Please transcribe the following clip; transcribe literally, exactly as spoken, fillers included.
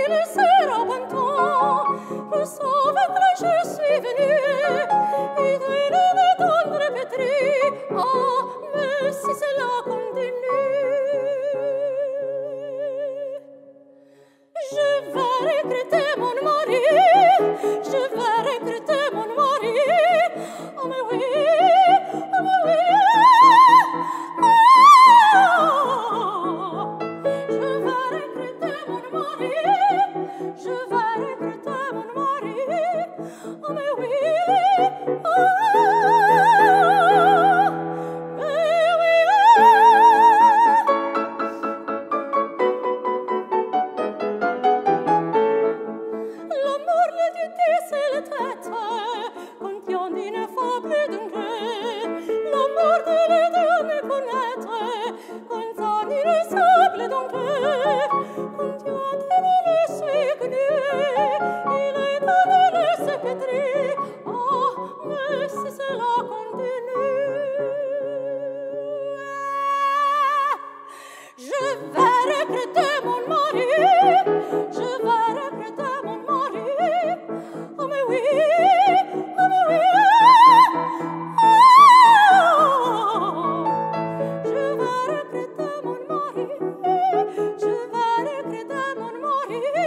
il sera bon temps. Je savais que je suis venue et il me tendre pétri. Ah, mais si cela continue, je vais regretter mon mari, je vais regretter mon mari. Oh mais oui, oh mais oui. Ah, je vais regretter mon mari, je vais regretter mon mari. Oh mais oui. Ah, mais oui. L'amour, le duté, c'est le traite, contient d'une fable d'un cœur. L'amour de les deux me connaître, contient une sable d'un cœur. Contient une laisse connue, il est donné laisse pétri. Ah, mais si cela continue, je vais regretter mon mari, je vais regretter mon mari. Oh mais oui, oh mais oui. Ah, je vais regretter mon mari, je vais regretter mon mari.